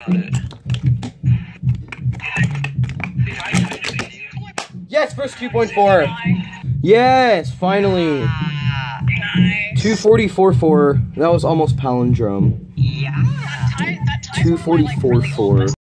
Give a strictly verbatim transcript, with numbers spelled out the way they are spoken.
Yes, first two point four. Yes, finally. Nice. two forty-four four. That was almost palindrome. Yeah. That tie, that ties two forty-four four.